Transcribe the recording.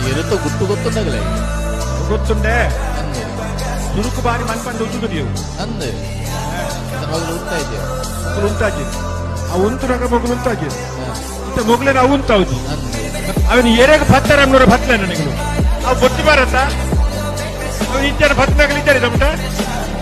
얘는 또 ಗೊತ್ತುಂಡಾಗಲೇ ಗೊತ್ತುಂಡೆ ದುರುಕು ಬಾರಿ ಮನ್ಪಂಡು ಉಂಟು ನೀವು ಅಂದೆ ಮಗಳು ಉಂಟಾ ಇದೆ ಮೊಗಲು ಉಂಟಾಗಿ ಆ ಉಂಟುನಾಗ ಮೊಗಲು ಉಂಟಾಗಿ ಇಂತ ಮೊಗಲೇನ ಅವು ಉಂಟಾವುದಿ ಅವನು ಎರೆಗ ಭತ್ತರನ್ನೂರ ಭತ್ತಲೆ ನನಗೆ ಅವು ಬೊಟ್ಟಿ ಬಾರತ್ತ ಅವನು ಇದ್ದಾನೆ ಭತ್ತನಾಗಲಿ ಇದ್ದಾರೆ ತಮ್ಮಟ